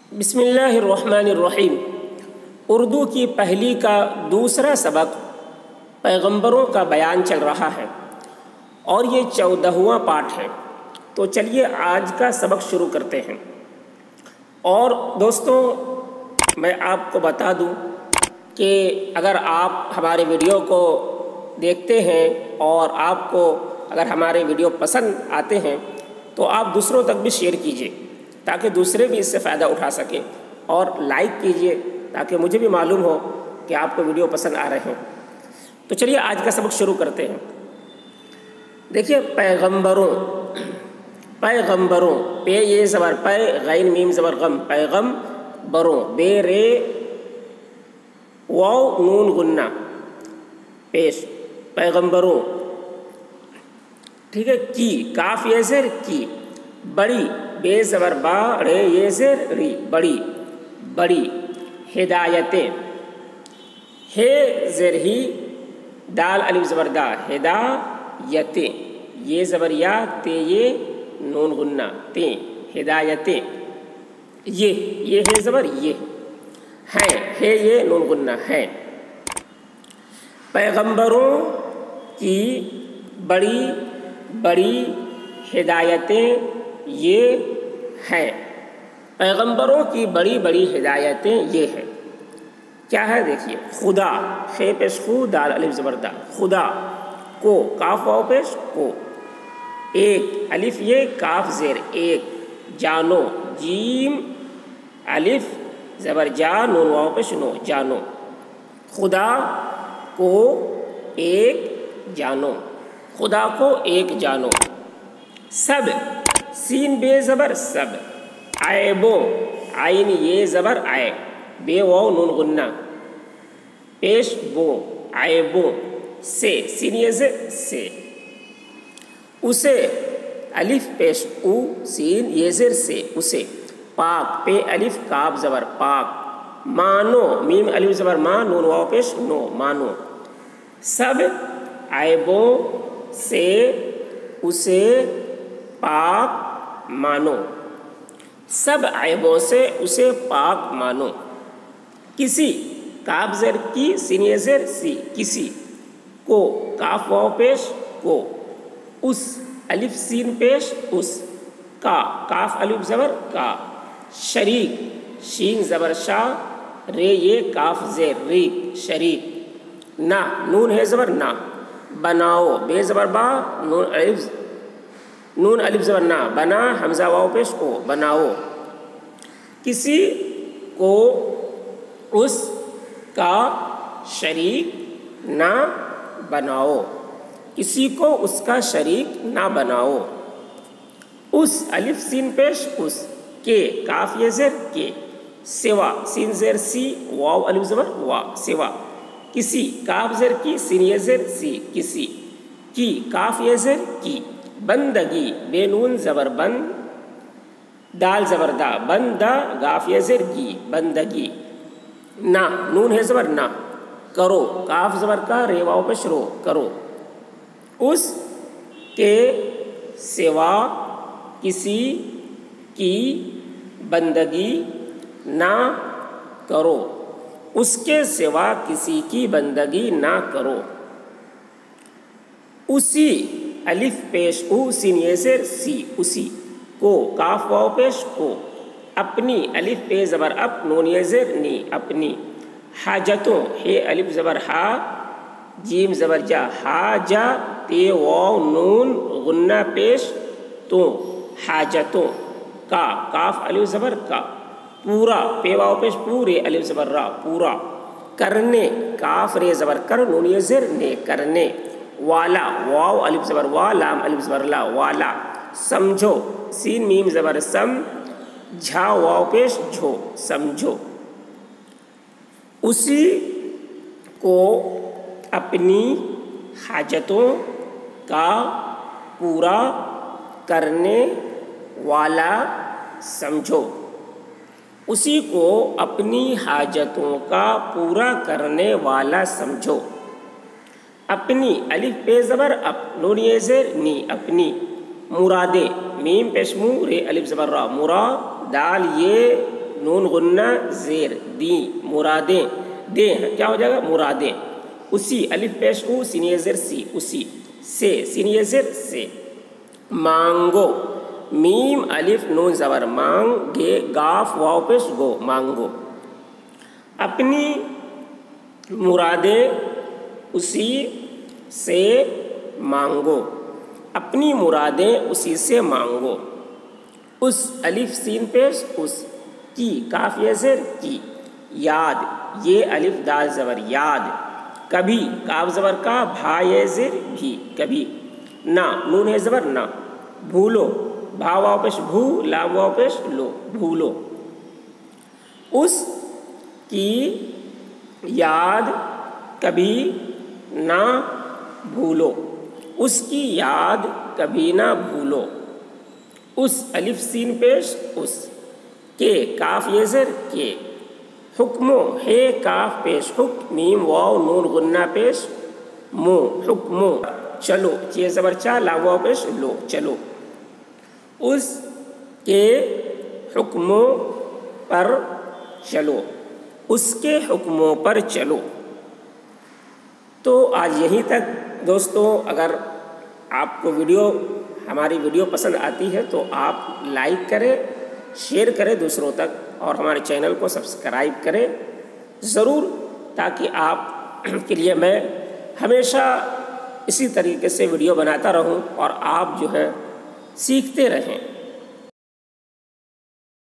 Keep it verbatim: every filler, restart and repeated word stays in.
بسم اللہ الرحمن الرحیم۔ اردو کی پہلی کا دوسرا سبق پیغمبروں کا بیان چل رہا ہے اور یہ چودہواں پارٹ ہے۔ تو چلیے آج کا سبق شروع کرتے ہیں۔ اور دوستوں میں آپ کو بتا دوں کہ اگر آپ ہمارے ویڈیو کو دیکھتے ہیں اور آپ کو اگر ہمارے ویڈیو پسند آتے ہیں تو آپ دوسروں تک بھی شیئر کیجیے تاکہ دوسرے بھی اس سے فائدہ اٹھا سکیں، اور لائک کیجیے تاکہ مجھے بھی معلوم ہو کہ آپ کو ویڈیو پسند آ رہے ہیں۔ تو چلیے آج کا سبق شروع کرتے ہیں۔ دیکھیے پیغمبروں پیغمبروں پے یہ زبر پے، غین میم زبر غم، پیغم بروں، بے رے واو نون غنہ پیش، پیغمبروں، ٹھیک ہے۔ کی کاف یہ زیر کی، بڑی بے زبر با، رے یہ زیر ری، بڑی بڑی، ہدایتیں، ہے زیر ہی، دال الف زبر دا، ہدایتیں، یہ زبر یا، تے یہ نون غنہ، تے، ہدایتیں، یہ یہ ہے زبر یہ، ہیں، ہے یہ نون غنہ، ہیں۔ پیغمبروں کی بڑی بڑی ہدایتیں یہ ہیں، پیغمبروں کی بڑی بڑی ہدایتیں یہ ہیں۔ کیا ہے دیکھیے، خدا، خے پیش خو، دال الف زبر دا، خدا، کو کاف واو پیش کو، ایک الف یہ کاف زیر ایک، جانو، جیم الف زبر جا، نون واو پیش نو، جانو، خدا کو ایک جانو، خدا کو ایک جانو۔ سب، سین بے زبر سب، عیبوں، عین یہ زبر آئے، بے واو نون غنہ پیش بو، عیبوں، سے، سین یہ سے سے، اسے، الف پیش او، سین یہ زر سے، اسے، پاک، پے الف کاف زبر پاک، مانو، میم الف زبر ما، نون واو پیش نو، مانو۔ سب عیبوں سے اسے پاک مانو، سب عیبوں سے اسے پاک مانو۔ کسی، کاف زیر کی، سین یہ زیر سی، کسی، کو کاف واو پیش کو، اس، الف سین پیش اس، کا کاف الف زبر کا، شریک، شین زبر شا، رے یہ کاف زیر ری، شریک۔ نہ، نون ہے زبر نہ، بناؤ، بے زبر با، نون الف نون الف زبر نہ، بنا حمزہ واو پیش او، بناؤ۔ کسی کو اس کا شریک نہ بناؤ، کسی کو اس کا شریک نہ بناؤ۔ اس، الف سین پیش اس، کے کاف یہ زیر کے، سوا، سین زیر سی، واو الف زبر وا، سوا۔ کسی، کاف زیر کی، سین یہ زیر سی، کسی، کی کاف یہ زیر کی، بندگی، بے نون زبر بند، دال زبر دا، بندہ، گاف یہ زیر گی، بندگی۔ نہ، نون ہے زبر نہ، کرو، کاف زبر کا، رے واو پیش رو، کرو۔ اس کے سوا کسی کی بندگی نہ کرو، اس کے سوا کسی کی بندگی نہ کرو۔ اسی، الف پیش او، سین یہ زیر سی، اسی، کو کاف واو پیش کو، اپنی، الف پے زبر اپ، نون یہ زیر نی، اپنی۔ حاجتوں، ہے الف زبر ہا، جیم زبر جا، حاجا، تے واو نون غنہ پیش تو، حاجتوں، کا کاف الف زبر کا، پورا، پے واو پیش پورے، الف زبر را، پورا۔ کرنے، کاف رے زبر کر، نون یہ زیر نے، کرنے۔ والا، واو الف زبر وا، لام الف زبر لا، والا۔ سمجھو، سین میم زبر سم، جھا واو پیش جھو، سمجھو۔ اسی کو اپنی حاجتوں کا پورا کرنے والا سمجھو، اسی کو اپنی حاجتوں کا پورا کرنے والا سمجھو۔ اپنی، الف پے زبر اپ، نون یہ زیر نی، اپنی۔ مرادیں، میم پیش مو، رے الف زبر را، مرا، دال یہ نون غنہ زیر دی مرادیں دے ہیں کیا ہو جائے گا مرادیں اسی الف پیش او سین زیر سی اسی سے سین زیر سے مانگو میم الف نون زبر مانگ گے گاف واو پیش گو مانگو اپنی مرادیں اسی سے مانگو اپنی مرادیں اسی سے مانگو اس الف سین پیش اس کی کاف یہ زیر کی یاد یہ الف دال زبر یاد کبھی کاف زبر کا بھا یہ زیر بھی کبھی نہ نون ہے زبر نہ بھولو بھا واو پیش بھو لام واو پیش لو بھولو اس کی یاد کبھی نہ بھولو اس کی یاد کبھی نہ بھولو اس الف سین پیش اس کے کاف یہ زیر کے حکمو ہے کاف پیش حکم میم واو نون غنہ پیش مو حکمو چلو چیز زبر چا لام واو پیش لو چلو اس کے حکموں پر چلو اس کے حکموں پر چلو تو آج یہیں تک دوستوں اگر آپ کو ویڈیو ہماری ویڈیو پسند آتی ہے تو آپ لائک کریں شیئر کریں دوسروں تک اور ہمارے چینل کو سبسکرائب کریں ضرور تاکہ آپ کے لیے میں ہمیشہ اسی طریقے سے ویڈیو بناتا رہوں اور آپ جو ہے سیکھتے رہیں